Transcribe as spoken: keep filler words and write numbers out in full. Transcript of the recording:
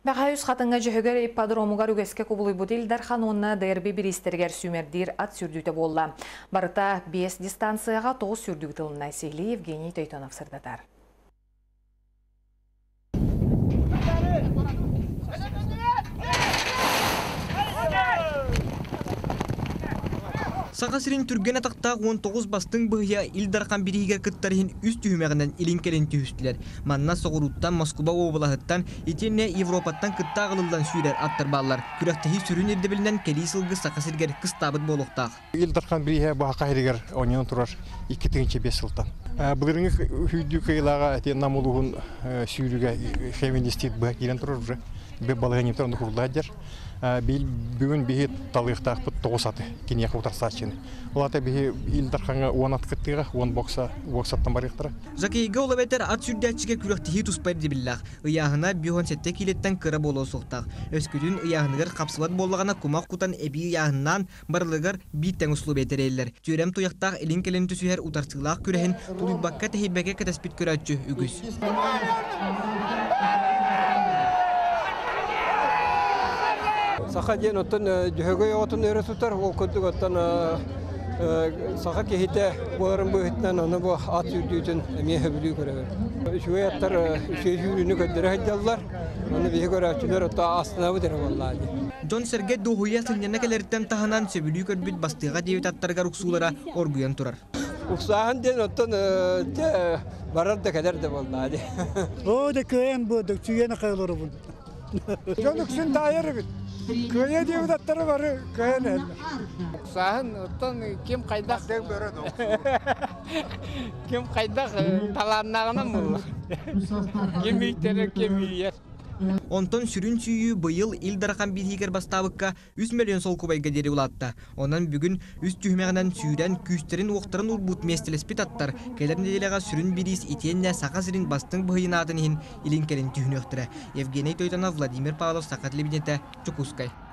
Бәхайыз қатынға жүйігер иппадромугар үгеске кубулай бұдыл дархан онна дәрбі бір істергер сүймердер ат сүрдүйті болла. Барыта бес дистанцияға тоғыз сүрдүйті тылынна сейлі Евгений Тойтонов сырдатар. Сағасырын түрген атақтағы он тоғыз бастың бұғия илдарқан бірігер күттарығын үст түймеғінен илинкелен түйістілер. Манна соғыруттан Москва обылағыттан етенне Европаттан күттағылылдан сүйрер аттар балар. Күрәқтігі сүрін ердебілінен келей сылғы сақасыргер қыстабыт болуқтақ. Илдарқан бірігер бағақа ерігер онен тұрар екі тігінші бес сылтан. Бұлырыңы үйді қиылаға әтен намылуғын сүйріге феминистит бұға керен тұрар уже. Бе балығын емтірінді құрладыр. Бүгін бейі талықтақ бұт тоғысаты кенеяқ отырса үшін. Олата бейі илдарқанға он атқыттыға, он боксаттан барықтыра. Жақайғы олы бәтер ат сүрдәтшіге күріқтігі тұспайды біллақ. Ұяғына бүйон сәтте келеттен кірі болу соқтақ. Өскүтін ұяғынығыр қапсылат болығана құмақ құтан әбей ұяғынан барлығыр биттен ұслу бәтер елдер. Түйрем тұяқтақ елін келен түсуер ұтарсылақ күрәхін тұлыбаққа тәхейбәке кәтәспет көрәтші үгіз. Саха ден оттан жөһөгөй отун өрөтүтөр ол көдүк оттан саха кехите буарын быһытнан аны бу ат сүрдүүтүн эмие хөбүлүү көрөбүр. Шуй аттар шөйшүүрүнү көдөрө хадjallar. Аны бие көрөчүлөр отта астынабы дер валлаhi. Джон Сергей Духуя сынненекелерден таханан сөбүлүү көрбүт бастыга дебит аттарга руксуулара оргуян турар. Уксахан ден оттан барар да кадер де валлаhi. О да көен бу да чүйене кайлары бу. Жонуксун тайыр бит. Көне деп аттары бары көне. Сахан оттан кем кайдак деп береді. Кем кайдак таланнагынан бул. Кем иттер кем ийер. Онтон сүрін сүйі бұйыл илдарқан бірігер бастабыққа үш миллион сол кубайға дері ұлатты. Онан бүгін үш түймеғінен сүйрен күстерін оқтарын ұлбұт местелеспет аттар. Келерінделеға сүрін біріз итенне сақасырын бастың бұйын адынығын илін келін түйін өқтірі. Евгений Тойтонов, Владимир Павлов, Сақат Лебедеті, Чукускай.